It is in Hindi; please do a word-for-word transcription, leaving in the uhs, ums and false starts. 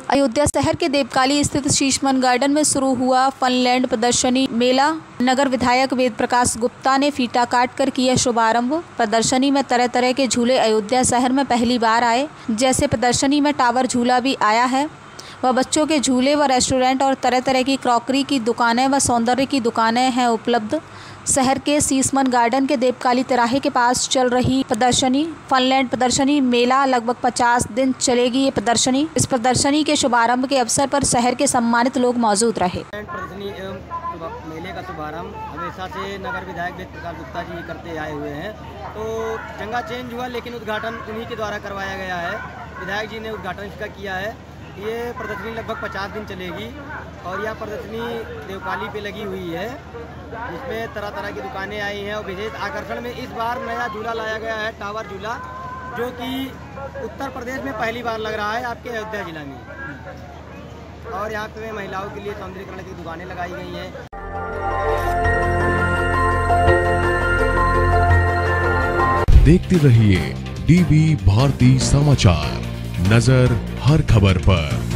अयोध्या शहर के देवकाली स्थित शीशमन गार्डन में शुरू हुआ फनलैंड प्रदर्शनी मेला। नगर विधायक वेद प्रकाश गुप्ता ने फीता काट कर किया शुभारंभ। प्रदर्शनी में तरह तरह के झूले अयोध्या शहर में पहली बार आए। जैसे प्रदर्शनी में टावर झूला भी आया है, व बच्चों के झूले व रेस्टोरेंट और तरह तरह की क्रॉकरी की दुकानें व सौंदर्य की दुकानें हैं उपलब्ध। शहर के शीशमन गार्डन के देवकाली तिराहे के पास चल रही प्रदर्शनी फनलैंड प्रदर्शनी मेला लगभग पचास दिन चलेगी। ये प्रदर्शनी इस प्रदर्शनी के शुभारंभ के अवसर पर शहर के सम्मानित लोग मौजूद रहे। प्रदर्शनी एवं मेले का शुभारंभ हमेशा से नगर विधायक वेद प्रकाश गुप्ता जी करते आए हुए हैं। तो जगह चेंज हुआ, लेकिन उद्घाटन उन्हीं के द्वारा करवाया गया है। विधायक जी ने उद्घाटन इसका किया है। ये प्रदर्शनी लगभग पचास दिन चलेगी और यह प्रदर्शनी देवकाली पे लगी हुई है, जिसमें तरह तरह की दुकानें आई हैं। और विशेष आकर्षण में इस बार नया झूला लाया गया है, टावर झूला, जो कि उत्तर प्रदेश में पहली बार लग रहा है आपके अयोध्या जिला में। और यहाँ पे महिलाओं के लिए सौंदर्यीकरण की दुकानें लगाई गई हैं। देखते रहिए डीबी भारती समाचार, नजर हर खबर पर।